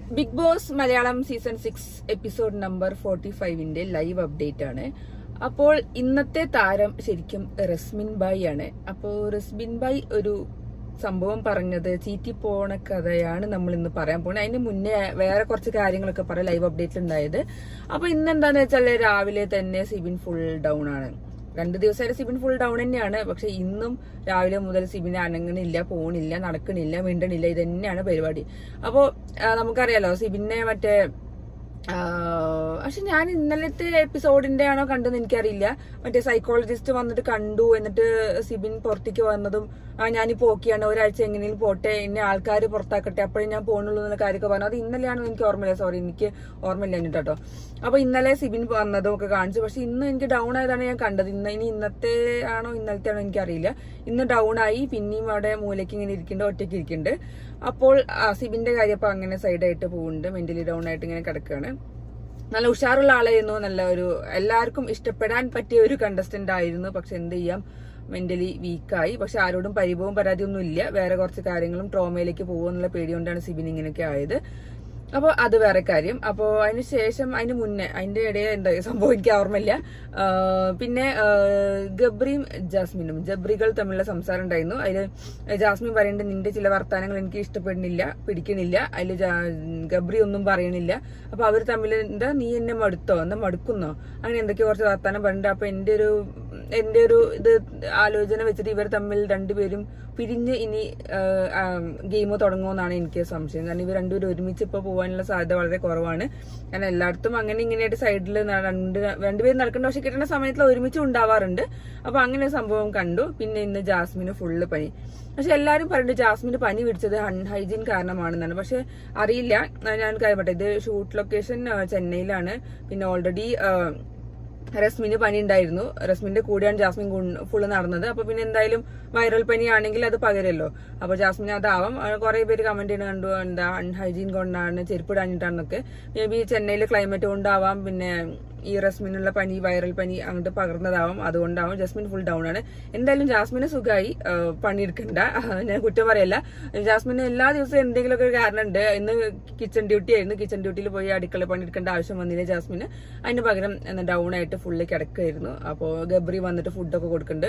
Big Boss Malayalam season 6 episode number 45ന്റെ live update ആണ്. അപ്പോൾ ഇന്നത്തെ താരം ശരിക്കും റസ്മിൻ ബായി ആണ്. അപ്പോൾ റസ്മിൻ ബായി ഒരു സംഭവം പറഞ്ഞത് ചീറ്റിപ്പോണ കഥയാണ് നമ്മൾ ഇന്ന് പറയാൻ പോകുന്നത്. അതിന് മുന്നേ വേറെ കുറച്ച് കാര്യങ്ങളൊക്കെ പറയാം ലൈവ് അപ്ഡേറ്റിൽ ഉണ്ടായത്. അപ്പൊ ഇന്നെന്താന്ന് വെച്ചാൽ രാവിലെ തന്നെ സിബിൻ ഫുൾ ഡൗൺ ആണ്. 2 ദിവസമായിട്ട് സിബിൻ ഫുൾ ഡൗൺ തന്നെയാണ്. പക്ഷെ ഇന്നും രാവിലെ മുതൽ സിബിന് അനങ്ങണില്ല, പോണില്ല, നടക്കണില്ല, മിണ്ടണില്ല. ഇത് തന്നെയാണ് പരിപാടി. അപ്പോ നമുക്കറിയാലോ സിബിനെ മറ്റേ പക്ഷെ ഞാൻ ഇന്നലത്തെ എപ്പിസോഡിന്റെ ആണോ കണ്ടെന്ന് എനിക്കറിയില്ല. മറ്റേ സൈക്കോളജിസ്റ്റ് വന്നിട്ട് കണ്ടു. എന്നിട്ട് സിബിൻ പുറത്തേക്ക് വന്നതും ഞാനിപ്പോ ഓക്കെയാണ്, ഒരാഴ്ച എങ്ങനെയും പോട്ടെ, എന്നെ ആൾക്കാർ പുറത്താക്കട്ടെ, അപ്പോഴേ ഞാൻ പോകണുള്ളൂ എന്നുള്ള കാര്യമൊക്കെ പറഞ്ഞു. അത് ഇന്നലെയാണോ എനിക്ക് ഓർമ്മയില്ല, സോറി എനിക്ക് ഓർമ്മയില്ല കേട്ടോ. അപ്പൊ ഇന്നലെ സിബിൻ വന്നതും ഒക്കെ കാണിച്ചു. പക്ഷെ ഇന്ന് എനിക്ക് ഡൗൺ ആയതാണ് ഞാൻ കണ്ടത്. ഇന്നത്തെ ആണോ ഇന്നലത്തെ ആണോ എനിക്കറിയില്ല. ഇന്ന് ഡൗൺ ആയി. പിന്നെയും അവിടെ മൂലയ്ക്ക് ഇങ്ങനെ ഇരിക്കുന്നുണ്ട്, ഒറ്റയ്ക്ക് ഇരിക്കുന്നുണ്ട്. അപ്പോൾ സിബിന്റെ കാര്യം അപ്പൊ അങ്ങനെ സൈഡായിട്ട് പോകുന്നുണ്ട്, മെന്റലി ഡൗൺ ആയിട്ട് ഇങ്ങനെ കിടക്കുകയാണ്. നല്ല ഉഷാറുള്ള ആളായിരുന്നു, നല്ല ഒരു എല്ലാവർക്കും ഇഷ്ടപ്പെടാൻ പറ്റിയ ഒരു കണ്ടസ്റ്റന്റ് ആയിരുന്നു. പക്ഷെ എന്ത് ചെയ്യാം, മെന്റലി വീക്കായി. പക്ഷെ ആരോടും പരിഭവവും പരാതിയൊന്നും ഇല്ല. വേറെ കുറച്ച് കാര്യങ്ങളും ട്രോമയിലേക്ക് പോകുമെന്നുള്ള പേടികൊണ്ടാണ് സിബിൻ ഇങ്ങനെയൊക്കെ ആയത്. അപ്പൊ അത് വേറെ കാര്യം. അപ്പൊ അതിനുശേഷം അതിന് മുന്നേ അതിന്റെ ഇടയിൽ എന്താ സംഭവം എനിക്ക് ഓർമ്മയില്ല. പിന്നെ ഗബ്രിയും ജാസ്മിനും ജബ്രികൾ തമ്മിലുള്ള സംസാരം ഉണ്ടായിരുന്നു. അതില് ജാസ്മിൻ പറയുന്നുണ്ട്, നിന്റെ ചില വർത്താനങ്ങൾ എനിക്ക് ഇഷ്ടപ്പെടുന്നില്ല, പിടിക്കണില്ല. അതില് ഗബ്രി ഒന്നും പറയണില്ല. അപ്പൊ അവർ തമ്മിൽ എന്താ നീ എന്നെ മടുത്തോ, എന്താ മടുക്കുന്നോ, അങ്ങനെ എന്തൊക്കെയോ കുറച്ച് വർത്താനം പറഞ്ഞിട്ട് അപ്പൊ എന്റെ ഒരു ഇത് ആലോചന വെച്ചിട്ട് ഇവർ തമ്മിൽ രണ്ടുപേരും പിരിഞ്ഞ് ഇനി ഗെയിം തുടങ്ങുമെന്നാണ് എനിക്ക് സംശയം. കാരണം ഇവർ രണ്ടുപേരും ഒരുമിച്ച് ഇപ്പൊ പോകാനുള്ള സാധ്യത വളരെ കുറവാണ്. കാരണം എല്ലായിടത്തും അങ്ങനെ ഇങ്ങനെയായിട്ട് സൈഡിൽ രണ്ടുപേരും നടക്കേണ്ട, പക്ഷെ കിട്ടുന്ന സമയത്തിൽ ഒരുമിച്ച് ഉണ്ടാവാറുണ്ട്. അപ്പൊ അങ്ങനെ സംഭവം കണ്ടു. പിന്നെ ഇന്ന് ജാസ്മിന് ഫുള്ള് പനി. പക്ഷെ എല്ലാരും പറയുന്നത് ജാസ്മിന് പനി പിടിച്ചത് അൺഹൈജീൻ കാരണമാണെന്നാണ്. പക്ഷെ അറിയില്ല, ഞാൻ കാര്യപ്പെട്ടെ ഇത് ഷൂട്ട് ലൊക്കേഷൻ ചെന്നൈയിലാണ്. പിന്നെ ഓൾറെഡി റസ്മിന് പനി ഉണ്ടായിരുന്നു. റസ്മിന്റെ കൂടെയാണ് ജാസ്മിൻ ഫുള്ള് നടന്നത്. അപ്പൊ പിന്നെ എന്തായാലും വൈറൽ പനി ആണെങ്കിൽ അത് പകരല്ലോ. അപ്പൊ ജാസ്മിന് അതാവാം. കുറെ പേര് കമന്റ് ചെയ്യുന്ന കണ്ടു, എന്താ അൺഹൈജീൻ കൊണ്ടാണ്, ചെരുപ്പിടാഞ്ഞിട്ടാണെന്നൊക്കെ. മേ ബി ചെന്നൈയിലെ ക്ലൈമറ്റ് കൊണ്ടാവാം. പിന്നെ ഈ റസ്മിനുള്ള പനി, വൈറൽ പനി അങ്ങോട്ട് പകർന്നതാവാം, അതുകൊണ്ടാവും. ജാസ്മിൻ ഫുൾ ഡൗൺ ആണ്. എന്തായാലും ജാസ്മിന് സുഖമായി, പണിയെടുക്കണ്ട, ഞാൻ കുറ്റം പറയല്ല. ജാസ്മിന് എല്ലാ ദിവസവും എന്തെങ്കിലുമൊക്കെ ഒരു കാരണം ഉണ്ട്. ഇന്ന് കിച്ചൺ ഡ്യൂട്ടി ആയിരുന്നു. കിച്ചൺ ഡ്യൂട്ടിയിൽ പോയി അടുക്കള പണിയെടുക്കേണ്ട ആവശ്യം വന്നില്ല ജാസ്മിന്. അതിന് പകരം ഡൗൺ ആയിട്ട് ഫുള്ള് കിടക്കായിരുന്നു. അപ്പോ ഗബ്രി വന്നിട്ട് ഫുഡൊക്കെ കൊടുക്കുന്നുണ്ട്.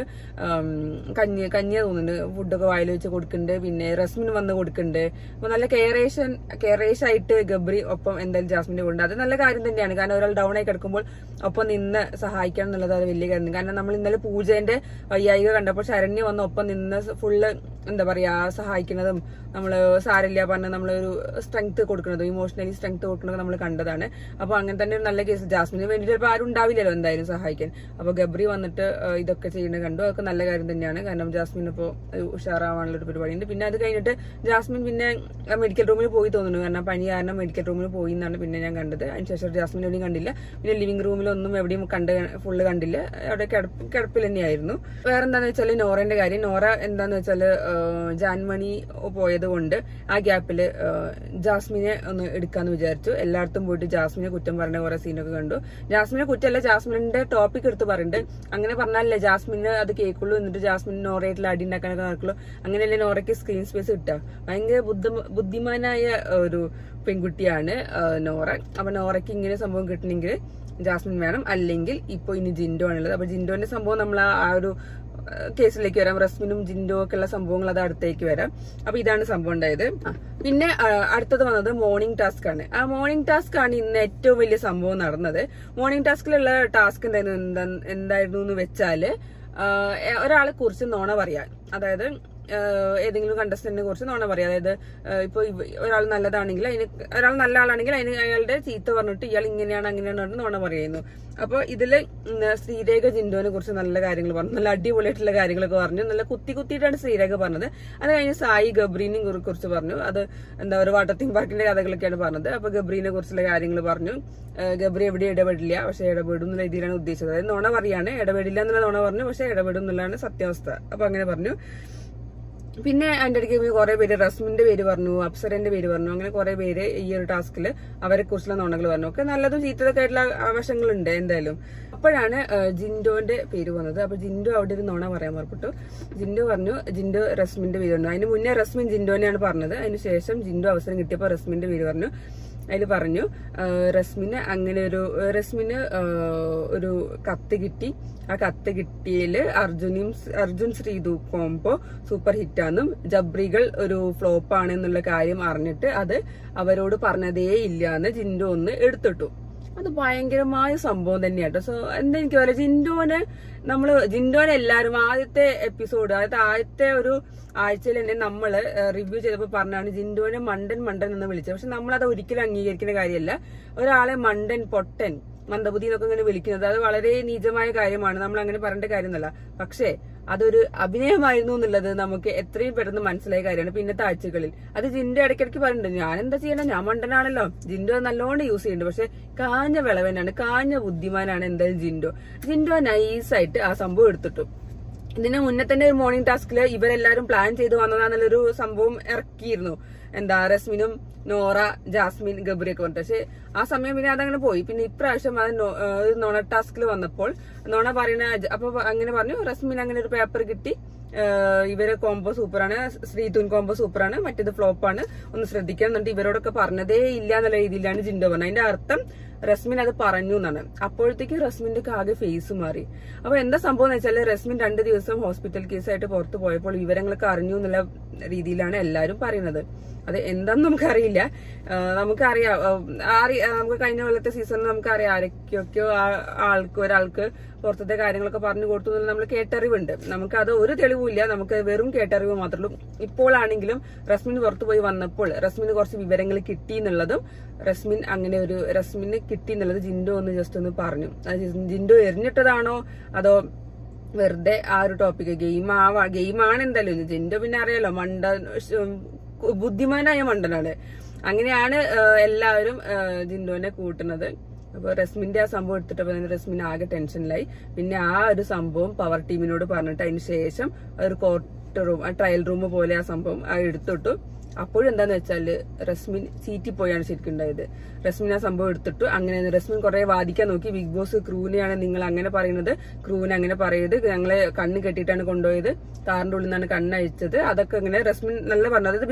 കഞ്ഞിയ തോന്നുന്നുണ്ട്, ഫുഡൊക്കെ വായിൽ വെച്ച് കൊടുക്കുന്നുണ്ട്. പിന്നെ റസ്മിന് വന്ന് കൊടുക്കുന്നുണ്ട്. അപ്പൊ നല്ല കെയറേഷ് ആയിട്ട് ഗബ്രി ഒപ്പം എന്തായാലും ജാസ്മിന്റെ കൊണ്ട് അത് നല്ല കാര്യം തന്നെയാണ്. കാരണം ഒരാൾ ഡൗൺ ആയി കിടക്കുമ്പോൾ ഒപ്പം നിന്ന് സഹായിക്കണം എന്നുള്ളത് അത് വലിയ കാര്യം. കാരണം നമ്മൾ ഇന്നലെ പൂജന്റെ വയ്യായിക കണ്ടപ്പോൾ ശരണ്യ വന്ന് ഒപ്പം നിന്ന് ഫുള്ള് എന്താ പറയാ സഹായിക്കുന്നതും, നമ്മള് സാരില്ല പറഞ്ഞ് നമ്മളൊരു സ്ട്രെങ്ത് കൊടുക്കുന്നതും, ഇമോഷണലി സ്ട്രെങ്ത് കൊടുക്കുന്നതും നമ്മൾ കണ്ടതാണ്. അപ്പൊ അങ്ങനെ തന്നെ ഒരു നല്ല കേസ്. ജാസ്മിന് വേണ്ടി ചിലപ്പോൾ ആരും ഉണ്ടാവില്ലല്ലോ എന്തായാലും സഹായിക്കാൻ. അപ്പൊ ഗബ്രി വന്നിട്ട് ഇതൊക്കെ ചെയ്യുന്നത് കണ്ടു. അതൊക്കെ നല്ല കാര്യം തന്നെയാണ്. കാരണം ജാസ്മിൻ ഇപ്പോൾ ഉഷാറാവാനുള്ള ഒരു പരിപാടിയുണ്ട്. പിന്നെ അത് കഴിഞ്ഞിട്ട് ജാസ്മിൻ പിന്നെ മെഡിക്കൽ റൂമിൽ പോയി തോന്നുന്നു. കാരണം പനി കാരണം മെഡിക്കൽ റൂമിൽ പോയി എന്നാണ് പിന്നെ ഞാൻ കണ്ടത്. അതിനുശേഷം ജാസ്മിൻ എവിടെയും കണ്ടില്ല. പിന്നെ ലിവിംഗ് റൂമിലൊന്നും എവിടെയും ഫുള്ള് കണ്ടില്ല. അവിടെ കിടപ്പിൽ തന്നെയായിരുന്നു. വേറെ എന്താന്ന് വെച്ചാല് നോറന്റെ കാര്യം. നോറ എന്താന്ന് വെച്ചാല് ജാൻമണി പോയത് കൊണ്ട് ആ ഗ്യാപ്പില് ജാസ്മിനെ ഒന്ന് എടുക്കാന്ന് വിചാരിച്ചു. എല്ലായിടത്തും പോയിട്ട് ജാസ്മിനെ കുറ്റം പറഞ്ഞ കുറെ സീനൊക്കെ കണ്ടു. ജാസ്മിനെ കുറ്റമല്ല, ജാസ്മിന്റെ ടോപ്പിക് എടുത്ത് പറയുന്നുണ്ട്. അങ്ങനെ പറഞ്ഞാലല്ലേ ജാസ്മിന് അത് കേൾക്കുള്ളൂ. എന്നിട്ട് ജാസ്മിൻ നോറയായിട്ടുള്ള അടി ഉണ്ടാക്കാനൊക്കെ നടക്കുള്ളൂ. അങ്ങനെയല്ലേ നോറയ്ക്ക് സ്ക്രീൻ സ്പേസ് കിട്ടുക. ഭയങ്കര ബുദ്ധിമാനായ ഒരു പെൺകുട്ടിയാണ് നോറ. അപ്പൊ നോറയ്ക്ക് ഇങ്ങനെ സംഭവം കിട്ടണമെങ്കിൽ ജാസ്മിൻ വേണം. അല്ലെങ്കിൽ ഇപ്പൊ ഇനി ജിൻഡോ ആണുള്ളത്. അപ്പൊ ജിൻഡോന്റെ സംഭവം നമ്മൾ ആ ഒരു കേസിലേക്ക് വരാം. റസ്മിനും ജിൻഡോ ഒക്കെ ഉള്ള സംഭവങ്ങൾ അത് അടുത്തേക്ക് വരാം. അപ്പൊ ഇതാണ് സംഭവം ഉണ്ടായത്. പിന്നെ അടുത്തത് വന്നത് മോർണിംഗ് ടാസ്ക് ആണ്. ആ മോർണിംഗ് ടാസ്ക് ആണ് ഇന്ന് ഏറ്റവും വലിയ സംഭവം നടന്നത്. മോർണിംഗ് ടാസ്കിലുള്ള ടാസ്ക് എന്തായിരുന്നു എന്ന് വെച്ചാല് ഒരാളെ കുറിച്ച് നോണ പറയാൻ. അതായത് ഏതെങ്കിലും കണ്ടസ്റ്റന്റിനെ കുറിച്ച് നോണ പറയാം. അതായത് ഇപ്പൊ ഒരാൾ നല്ലതാണെങ്കിൽ ഒരാൾ നല്ല ആളാണെങ്കിൽ അയാളുടെ ചീത്ത പറഞ്ഞിട്ട് ഇയാൾ ഇങ്ങനെയാണ് അങ്ങനെയാണ് പറഞ്ഞിട്ട് നോണ പറയുന്നു. അപ്പൊ ഇതില് ശ്രീരേഖ ജിൻഡോനെ കുറിച്ച് നല്ല കാര്യങ്ങൾ പറഞ്ഞു, നല്ല അടിപൊളിയായിട്ടുള്ള കാര്യങ്ങളൊക്കെ പറഞ്ഞു. നല്ല കുത്തിയിട്ടാണ് ശ്രീരേഖ പറഞ്ഞത്. അത് കഴിഞ്ഞ് സായി ഗബ്രീനെ കുറിച്ച് പറഞ്ഞു. അത് എന്താ ഒരു വാട്ടർ തീം പാർക്കിന്റെ കഥകളൊക്കെയാണ് പറഞ്ഞത്. അപ്പൊ ഗബ്രീനെ കുറിച്ചുള്ള കാര്യങ്ങൾ പറഞ്ഞു. ഗബ്രി എവിടെ ഇടപെടില്ല, പക്ഷെ ഇടപെടും എന്നുള്ള രീതിയിലാണ് ഉദ്ദേശിച്ചത്. അതായത് നോണ പറയാണ്, ഇടപെടില്ല എന്നുള്ള നോണ പറഞ്ഞു, പക്ഷെ ഇടപെടും എന്നുള്ളതാണ് സത്യാവസ്ഥ. അപ്പൊ അങ്ങനെ പറഞ്ഞു. പിന്നെ അതിന്റെ ഇടയ്ക്ക് കുറെ പേര് റസ്മിന്റെ പേര് പറഞ്ഞു, അപ്സരന്റെ പേര് പറഞ്ഞു. അങ്ങനെ കുറെ പേര് ഈ ഒരു ടാസ്കിൽ അവരെ കുറിച്ചുള്ള നുണകൾ പറഞ്ഞു. ഒക്കെ നല്ലതും ചീത്തതൊക്കെ ആയിട്ടുള്ള വശങ്ങളുണ്ട് എന്തായാലും. അപ്പോഴാണ് ജിൻഡോന്റെ പേര് വന്നത്. അപ്പൊ ജിൻഡോ അവിടെ ഒരു നുണ പറയാൻ പുറപ്പെട്ടു. ജിൻഡോ പറഞ്ഞു, ജിൻഡോ റസ്മിന്റെ പേര് പറഞ്ഞു. അതിന് മുന്നേ റസ്മിൻ ജിൻഡോനെയാണ് പറഞ്ഞത്. അതിനുശേഷം ജിൻഡോ അവസരം കിട്ടിയപ്പോൾ റസ്മിന്റെ പേര് പറഞ്ഞു. അതിൽ പറഞ്ഞു റസ്മിന് ഒരു കത്ത് കിട്ടി. ആ കത്ത് കിട്ടിയതില് അർജുൻ ശ്രീതു കോംബോ സൂപ്പർ ഹിറ്റാന്നും ജബ്രികൾ ഒരു ഫ്ലോപ്പ് ആണെന്നുള്ള കാര്യം അറിഞ്ഞിട്ട് അത് അവരോട് പറഞ്ഞതേ ഇല്ല എന്ന് ജിൻഡോ ഒന്ന് എടുത്തിട്ടു. അത് ഭയങ്കരമായ സംഭവം തന്നെയാട്ടോ. സോ എന്താ എനിക്ക് പറയാം, ജിൻഡോനെ എല്ലാരും ആദ്യത്തെ എപ്പിസോഡ്, ആദ്യത്തെ ഒരു ആഴ്ചയിൽ തന്നെ നമ്മള് റിവ്യൂ ചെയ്തപ്പോൾ പറഞ്ഞാണ് ജിൻഡോനെ മണ്ടൻ എന്ന് വിളിച്ചത്. പക്ഷെ നമ്മളത് ഒരിക്കലും അംഗീകരിക്കുന്ന കാര്യമല്ല. ഒരാളെ മണ്ടൻ, പൊട്ടൻ, മന്ദബുദ്ധി എന്നൊക്കെ ഇങ്ങനെ വിളിക്കുന്നത് അത് വളരെ നീചമായ കാര്യമാണ്. നമ്മൾ അങ്ങനെ പറയേണ്ട കാര്യമൊന്നുമല്ല. പക്ഷേ അതൊരു അഭിനയമായിരുന്നു എന്നുള്ളത് നമുക്ക് എത്രയും പെട്ടെന്ന് മനസ്സിലായ കാര്യമാണ് പിന്നത്തെ ആഴ്ചകളിൽ. അത് ജിൻഡോ ഇടയ്ക്കിടയ്ക്ക് പറയുന്നുണ്ട്, ഞാൻ എന്താ ചെയ്യണം, ഞാൻ മണ്ടനാണല്ലോ. ജിൻഡോ നല്ലോണം യൂസ് ചെയ്യുന്നുണ്ട്. പക്ഷെ കാഞ്ഞ വിളവനാണ്, കാഞ്ഞ ബുദ്ധിമാനാണ് എന്തായാലും ജിൻഡോ നൈസായിട്ട് ആ സംഭവം എടുത്തിട്ടു. ഇതിന് മുന്നേ തന്നെ ഒരു മോർണിംഗ് ടാസ്കില് ഇവരെല്ലാരും പ്ലാൻ ചെയ്ത് വന്നതാന്നുള്ളൊരു സംഭവം ഇറക്കിയിരുന്നു. റസ്മിനും നോറ, ജാസ്മിൻ, ഗബ്രിയൊക്കെ പറഞ്ഞിട്ട്. പക്ഷെ ആ സമയം പിന്നെ അതങ്ങനെ പോയി. പിന്നെ ഇപ്രാവശ്യം അത് നോണ ടാസ്കിൽ വന്നപ്പോൾ നോണ പറയുന്ന അപ്പൊ അങ്ങനെ പറഞ്ഞു, റസ്മിൻ അങ്ങനെ ഒരു പേപ്പർ കിട്ടി, ഇവരെ കോംബോ സൂപ്പറാണ്, ശ്രീതുൻ കോംബോ സൂപ്പറാണ്, മറ്റേത് ഫ്ലോപ്പാണ്, ഒന്ന് ശ്രദ്ധിക്കണം എന്നിട്ട് ഇവരോടൊക്കെ പറഞ്ഞതേ ഇല്ല എന്നുള്ള രീതിയിലാണ് ജിൻഡോ പറഞ്ഞത്. അതിന്റെ അർത്ഥം റസ്മിൻ അത് പറഞ്ഞു എന്നാണ്. അപ്പോഴത്തേക്ക് റസ്മിന്റെ ആകെ ഫേസ് മാറി. അപ്പൊ എന്താ സംഭവം എന്ന് വെച്ചാൽ, റസ്മിൻ 2 ദിവസം ഹോസ്പിറ്റൽ കേസായിട്ട് പുറത്തു പോയപ്പോൾ വിവരങ്ങളൊക്കെ അറിഞ്ഞു എന്നുള്ള രീതിയിലാണ് എല്ലാരും പറയുന്നത്. അത് എന്താന്ന് നമുക്കറിയില്ല. നമുക്കറിയാം, നമുക്ക് കഴിഞ്ഞ കൊല്ലത്തെ സീസണിൽ നമുക്കറിയാം ആരൊക്കെയൊക്കെയോ ഒരാൾക്ക് പുറത്തത്തെ കാര്യങ്ങളൊക്കെ പറഞ്ഞു കൊടുത്തു എന്നുള്ള നമ്മൾ കേട്ടറിവുണ്ട്. നമുക്ക് അത് ഒരു തെളിവില്ല, നമുക്ക് വെറും കേട്ടറിവ് മാത്രമേ ഉള്ളൂ. ഇപ്പോഴാണെങ്കിലും റസ്മിൻ പുറത്തു പോയി വന്നപ്പോൾ റസ്മിന് കുറച്ച് വിവരങ്ങൾ കിട്ടി എന്നുള്ളതും റസ്മിന് കിട്ടി എന്നുള്ളത് ജിൻഡോ ഒന്ന് ജസ്റ്റ് ഒന്ന് പറഞ്ഞു. ജിൻഡോ എറിഞ്ഞിട്ടതാണോ അതോ വെറുതെ ആ ഒരു ടോപ്പിക് ഗെയിമാണ് എന്തായാലും. ജിൻഡോ പിന്നെ അറിയാലോ, ബുദ്ധിമാനായ മണ്ടനാണ്. അങ്ങനെയാണ് എല്ലാവരും ജിൻഡോനെ കൂട്ടുന്നത്. അപ്പൊ റസ്മിന്റെ ആ സംഭവം എടുത്തിട്ടപ്പോ റസ്മിൻ ആകെ ടെൻഷനിലായി. പിന്നെ ആ ഒരു സംഭവം പവർ ടീമിനോട് പറഞ്ഞിട്ട് അതിന് ശേഷം ഒരു കോർട്ട് റൂം, ട്രയൽ റൂം പോലെ ആ സംഭവം എടുത്തിട്ടു. അപ്പോഴും എന്താന്ന് വെച്ചാല് റസ്മിൻ ചീറ്റിപ്പോയാണ് ശരിക്കും ഉണ്ടായത്. റസ്മിൻ ആ സംഭവം എടുത്തിട്ടു. അങ്ങനെ റസ്മിൻ കുറെ വാദിക്കാൻ നോക്കി. ബിഗ് ബോസ് ക്രൂവിനെയാണ് നിങ്ങൾ അങ്ങനെ പറയുന്നത്, ക്രൂവിനെ അങ്ങനെ പറയത്, ഞങ്ങളെ കണ്ണ് കെട്ടിയിട്ടാണ് കൊണ്ടുപോയത്, കാറിന്റെ ഉള്ളിൽ നിന്നാണ് കണ്ണയച്ചത്, അതൊക്കെ ഇങ്ങനെ റസ്മിൻ നല്ല പറഞ്ഞു. അതായത്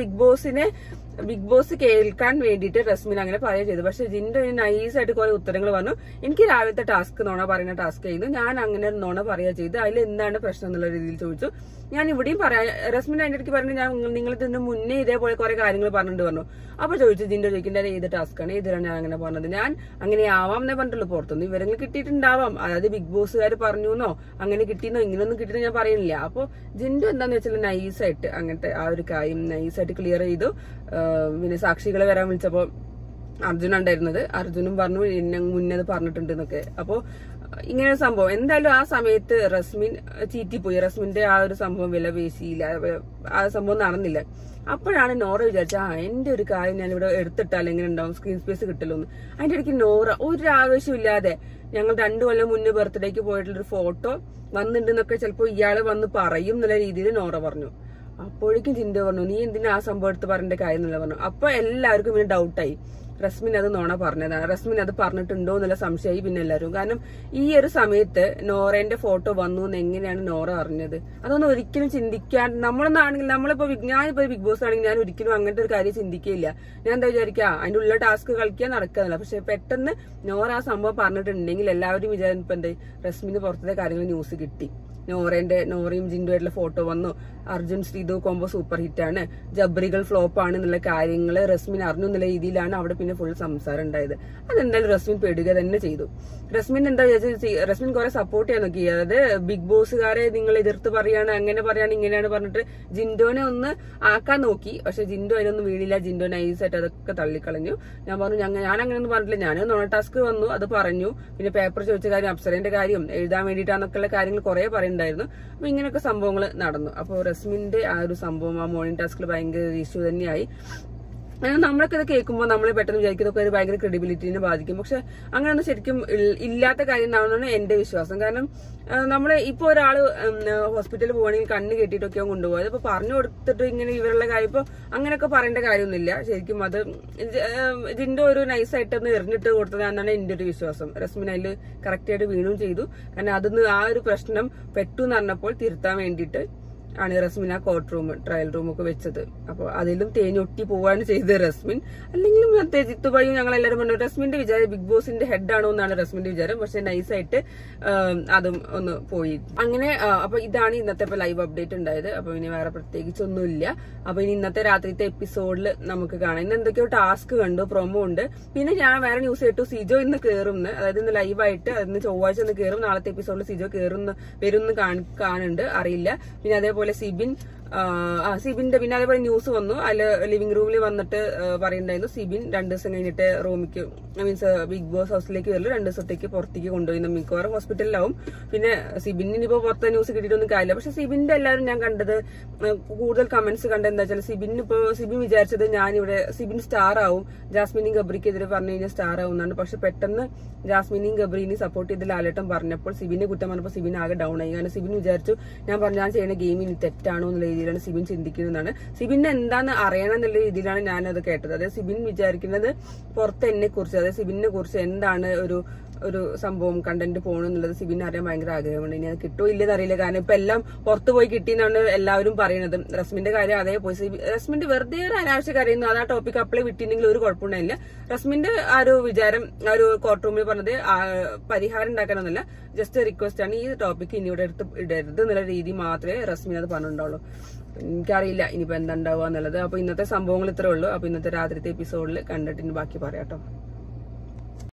ബിഗ് ബോസ് കേൾക്കാൻ വേണ്ടിയിട്ട് റസ്മിൻ അങ്ങനെ പറയുക ചെയ്തു. പക്ഷെ ജിൻഡോ നൈസായിട്ട് കുറെ ഉത്തരങ്ങൾ പറഞ്ഞു. എനിക്ക് രാവിലത്തെ ടാസ്ക് നോണ പറയുന്ന ടാസ്ക് ചെയ്യുന്നു, ഞാൻ അങ്ങനെ നോണ പറയുക ചെയ്തു, അതിൽ എന്താണ് പ്രശ്നം എന്നുള്ള രീതിയിൽ ചോദിച്ചു. ഞാൻ ഇവിടെയും പറയാം, റസ്മിൻ അതിന്റെ ഇടയ്ക്ക് പറഞ്ഞു, നിങ്ങൾ ഇതിന് മുന്നേ ഇതേപോലെ കുറെ കാര്യങ്ങൾ പറഞ്ഞിട്ട് പറഞ്ഞു. അപ്പൊ ചോദിച്ചു, ജിൻഡോ ചോദിക്കേണ്ട ഏത് ടാസ്ക്കാണ്, ഏതിലാണ് ഞാൻ അങ്ങനെ പറഞ്ഞത്, ഞാൻ അങ്ങനെ ആവാം എന്നേ പറഞ്ഞിട്ടുള്ളൂ, പുറത്തൊന്നും വിവരങ്ങൾ കിട്ടിയിട്ടുണ്ടാവാം, അതായത് ബിഗ് ബോസുകാർ പറഞ്ഞുന്നോ അങ്ങനെ കിട്ടിയെന്നോ ഇങ്ങനെയൊന്നും കിട്ടിയെന്ന് ഞാൻ പറയുന്നില്ല. അപ്പൊ ജിൻഡോ എന്താന്ന് വെച്ചാൽ നൈസായിട്ട് അങ്ങനത്തെ ആ ഒരു കാര്യം നൈസായിട്ട് ക്ലിയർ ചെയ്തു. പിന്നെ സാക്ഷികളെ വരാൻ വിളിച്ചപ്പോ അർജുൻ ഉണ്ടായിരുന്നത്, അർജുനും പറഞ്ഞു എന്നെ മുന്നേ പറഞ്ഞിട്ടുണ്ട് എന്നൊക്കെ. അപ്പോ ഇങ്ങനെ ഒരു സംഭവം എന്തായാലും ആ സമയത്ത് റസ്മിൻ ചീറ്റിപ്പോയി. റസ്മിന്റെ ആ ഒരു സംഭവം വില പേശിയില്ല, ആ സംഭവം നടന്നില്ല. അപ്പോഴാണ് നോറ വിചാരിച്ച എന്റെ ഒരു കാര്യം ഞാൻ ഇവിടെ എടുത്തിട്ടാൽ എങ്ങനെ ഉണ്ടാവും, സ്ക്രീൻ സ്പേസ് കിട്ടലോന്ന്. അതിന്റെ ഇടയ്ക്ക് നോറ ഒരു ആവശ്യമില്ലാതെ ഞങ്ങൾ 2 കൊല്ലം മുന്നേ ബർത്ത്ഡേക്ക് പോയിട്ടുള്ളൊരു ഫോട്ടോ വന്നിട്ടുണ്ടെന്നൊക്കെ ചിലപ്പോ ഇയാള് വന്ന് പറയും എന്നുള്ള രീതിയിൽ നോറ പറഞ്ഞു. അപ്പോഴേക്കും ജിൻഡോ പറഞ്ഞു, നീ എന്തിനാ ആ സംഭവം എടുത്ത് പറയേണ്ട കാര്യം എന്നുള്ള പറഞ്ഞു. അപ്പൊ എല്ലാവർക്കും പിന്നെ ഡൗട്ടായി, റസ്മിൻ അത് നോണ പറഞ്ഞതാണ്, റസ്മിൻ അത് പറഞ്ഞിട്ടുണ്ടോ എന്നുള്ള സംശയമായി പിന്നെ എല്ലാവരും. കാരണം ഈ ഒരു സമയത്ത് നോറേന്റെ ഫോട്ടോ വന്നു എന്ന് എങ്ങനെയാണ് നോറ അറിഞ്ഞത്? അതൊന്നും ഒരിക്കലും ചിന്തിക്കാൻ, ഞാനിപ്പോ ബിഗ് ബോസ് ആണെങ്കിൽ ഞാൻ ഒരിക്കലും അങ്ങനത്തെ ഒരു കാര്യം ചിന്തിക്കുകയില്ല. ഞാൻ എന്താ വിചാരിക്കുക, അതിന്റെ ഉള്ള ടാസ്ക് കളിക്കാൻ നടക്കാന്നില്ല. പക്ഷെ പെട്ടെന്ന് നോറ ആ സംഭവം പറഞ്ഞിട്ടുണ്ടെങ്കിൽ എല്ലാവരും വിചാരിപ്പോ എന്താ, റസ്മിന് പുറത്തെ കാര്യങ്ങൾ ന്യൂസ് കിട്ടി, നോറയും ജിൻഡോയായിട്ടുള്ള ഫോട്ടോ വന്നു, അർജുൻ ശ്രീതു കോംബോ സൂപ്പർ ഹിറ്റാണ്, ജബ്രികൾ ഫ്ലോപ്പ് ആണ് എന്നുള്ള കാര്യങ്ങൾ റസ്മിൻ അറിഞ്ഞു എന്നുള്ള രീതിയിലാണ് അവിടെ പിന്നെ ഫുൾ സംസാരം ഉണ്ടായത്. അതെന്തായാലും റസ്മിൻ പെടുക തന്നെ ചെയ്തു. റസ്മിൻ എന്താ വിചാരിച്ചത്, റസ്മിൻ കുറെ സപ്പോർട്ട് ചെയ്യാൻ നോക്കി. അതായത് ബിഗ് ബോസുകാരെ നിങ്ങൾ എതിർത്ത് പറയാണ്, അങ്ങനെ പറയാണ്, ഇങ്ങനെയാണ് പറഞ്ഞിട്ട് ജിൻഡോനെ ഒന്ന് ആക്കാൻ നോക്കി. പക്ഷെ ജിൻഡോ അതിനൊന്നും വീണില്ല. ജിൻഡോ നൈസായിട്ട് അതൊക്കെ തള്ളിക്കളഞ്ഞു. ഞാൻ പറഞ്ഞു, ഞാൻ അങ്ങനെയൊന്നും പറഞ്ഞില്ല, ഞാൻ നോൺ ടാസ്ക് വന്നു അത് പറഞ്ഞു, പിന്നെ പേപ്പർ ചോദിച്ച കാര്യം, അപ്സരന്റെ കാര്യം എഴുതാൻ വേണ്ടിയിട്ടാന്നൊക്കെയുള്ള കാര്യങ്ങൾ കുറെ പറയുന്നുണ്ടായിരുന്നു. അപ്പൊ ഇങ്ങനെയൊക്കെ സംഭവങ്ങൾ നടന്നു. അപ്പോൾ റസ്മിന്റെ ആ ഒരു സംഭവം ആ മോർണിംഗ് ടാസ്കിൽ ഭയങ്കര ഇഷ്യൂ തന്നെയായി. നമ്മളൊക്കെ ഇത് കേൾക്കുമ്പോൾ നമ്മൾ പെട്ടെന്ന് വിചാരിക്കുന്നതൊക്കെ ഒരു ഭയങ്കര ക്രെഡിബിലിറ്റിനെ ബാധിക്കും. പക്ഷെ അങ്ങനെയൊന്നും ശരിക്കും ഇല്ലാത്ത കാര്യം എന്നാണെന്നാണ് എന്റെ വിശ്വാസം. കാരണം നമ്മള് ഇപ്പൊ ഒരാള് ഹോസ്പിറ്റലിൽ പോവുകയാണെങ്കിൽ കണ്ണ് കെട്ടിയിട്ടൊക്കെയാണ് കൊണ്ടുപോയത്. അപ്പൊ പറഞ്ഞു കൊടുത്തിട്ട് ഇങ്ങനെ ഇവരുടെ കാര്യം ഇപ്പൊ അങ്ങനെയൊക്കെ പറയേണ്ട കാര്യമൊന്നുമില്ല. ശരിക്കും അത് ജിൻഡോ ഒരു നൈസായിട്ടൊന്ന് എറിഞ്ഞിട്ട് കൊടുത്തതാണെന്നാണ് എന്റെ ഒരു വിശ്വാസം. റസ്മിൻ അതിൽ കറക്റ്റ് ആയിട്ട് വീണും ചെയ്തു. കാരണം അതിന്ന് ആ ഒരു പ്രശ്നം പെട്ടു എന്ന് പറഞ്ഞപ്പോൾ തിരുത്താൻ വേണ്ടിയിട്ട് ആണ് റസ്മിൻ ആ കോർട്ട് റൂം ട്രയൽ റൂം ഒക്കെ വെച്ചത്. അപ്പൊ അതിലും തേഞ്ഞൊട്ടി പോവാണ് ചെയ്തത് റസ്മിൻ. അല്ലെങ്കിലും ജിത്തുബായും ഞങ്ങൾ എല്ലാവരും പറഞ്ഞു റസ്മിന്റെ വിചാരം ബിഗ് ബോസിന്റെ ഹെഡ് ആണോ എന്നാണ് റസ്മിന്റെ വിചാരം. പക്ഷെ നൈസായിട്ട് അതും ഒന്ന് പോയി. അങ്ങനെ അപ്പൊ ഇതാണ് ഇന്നത്തെ ലൈവ് അപ്ഡേറ്റ് ഉണ്ടായത്. അപ്പൊ ഇനി വേറെ പ്രത്യേകിച്ചൊന്നുമില്ല. അപ്പൊ ഇനി ഇന്നത്തെ രാത്രിത്തെ എപ്പിസോഡിൽ നമുക്ക് കാണാം. ഇന്ന് എന്തൊക്കെയോ ടാസ്ക് കണ്ടു, പ്രൊമോ ഉണ്ട്. പിന്നെ ഞാൻ വേറെ ന്യൂസ് കേട്ടു സിജോ ഇന്ന് കയറും, അതായത് ഇന്ന് ലൈവായിട്ട് ഇന്ന് ചൊവ്വാഴ്ച ഒന്ന് കയറും, നാളത്തെ എപ്പിസോഡിൽ സിജോ വരും കാണുന്നുണ്ട്, അറിയില്ല. പിന്നെ അതേപോലെ സിബിന്റെ പിന്നെ അതേപോലെ ന്യൂസ് വന്നു. അതില് ലിവിംഗ് റൂമിൽ വന്നിട്ട് പറയുന്നുണ്ടായിരുന്നു സിബിൻ 2 ദിവസം കഴിഞ്ഞിട്ട് റൂമിക്ക് മീൻസ് ബിഗ് ബോസ് ഹൗസിലേക്ക് വരില്ല, 2 ദിവസത്തേക്ക് പുറത്തേക്ക് കൊണ്ടുപോയി, മിക്കവാറും ഹോസ്പിറ്റലിലാവും. പിന്നെ സിബിന് ഇനിയിപ്പോ പുറത്തെ ന്യൂസ് കിട്ടിയിട്ടൊന്നും കാര്യമില്ല. പക്ഷെ സിബിന്റെ എല്ലാവരും ഞാൻ കണ്ടത് കൂടുതൽ കമന്റ്സ് കണ്ടത് എന്താ വെച്ചാൽ സിബിൻ വിചാരിച്ചത് ഞാനിവിടെ സിബിൻ സ്റ്റാർ ആവും, ജാസ്മിനും ഗബ്രിക്കെതിരെ പറഞ്ഞു കഴിഞ്ഞാൽ സ്റ്റാർ ആവും എന്നാണ്. പക്ഷെ പെട്ടെന്ന് ജാസ്മിനെയും ഗബ്രീനെയും സപ്പോർട്ട് ചെയ്ത് ലാലേട്ടൻ പറഞ്ഞപ്പോൾ സിബിനെ കുറ്റം പറഞ്ഞപ്പോൾ സിബിൻ ആകെ ഡൗൺ ആയി. കാരണം സിബിൻ വിചാരിച്ചു ഞാൻ ചെയ്യുന്ന ഗെയിം ഇനി തെറ്റാണോ എന്നുള്ള രീതിയിലാണ് സിബിൻ ചിന്തിക്കുന്നതാണ്. സിബിന് എന്താന്ന് അറിയണം എന്നുള്ള രീതിയിലാണ് ഞാനത് കേട്ടത്. അതായത് സിബിൻ വിചാരിക്കുന്നത് പുറത്ത് എന്നെ കുറിച്ച്, അതായത് സിബിനെ കുറിച്ച് എന്താണ് ഒരു സംഭവം കണ്ടന്റ് പോകണമെന്നുള്ളത് സിബിന് അറിയാൻ ഭയങ്കര ആഗ്രഹമുണ്ട്. ഇനി അത് കിട്ടുമോ ഇല്ലെന്ന് അറിയില്ല. കാരണം ഇപ്പൊ എല്ലാം പുറത്ത് പോയി കിട്ടിയെന്നാണ് എല്ലാവരും പറയുന്നത്. റസ്മിന്റെ കാര്യം അതേ പോയി. റസ്മിന്റെ വെറുതെ ഒരു അനാവശ്യ കാര്യമായിരുന്നു. അത് ആ ടോപ്പിക് അപ്ലൈ വിട്ടിട്ടുണ്ടെങ്കിൽ ഒരു കുഴപ്പമുണ്ടായില്ല. റസ്മിന്റെ ആ ഒരു വിചാരം ആ ഒരു കോർട്ട് റൂമിൽ പറഞ്ഞത് പരിഹാരം ഉണ്ടാക്കാനൊന്നുമല്ല, ജസ്റ്റ് റിക്വസ്റ്റ് ആണ്, ഈ ടോപ്പിക് ഇനി ഇവിടെ ഇടരുത് എന്നുള്ള രീതി മാത്രമേ റസ്മിൻ അത് പറഞ്ഞിട്ടുണ്ടാവുള്ളൂ. എനിക്കറിയില്ല ഇനിയിപ്പോ എന്താ ഉണ്ടാവുക എന്നുള്ളത്. അപ്പൊ ഇന്നത്തെ സംഭവങ്ങൾ ഇത്രേ ഉള്ളൂ. അപ്പൊ ഇന്നത്തെ രാത്രിത്തെ എപ്പിസോഡിൽ കണ്ടിട്ട് ബാക്കി പറയാട്ടോ.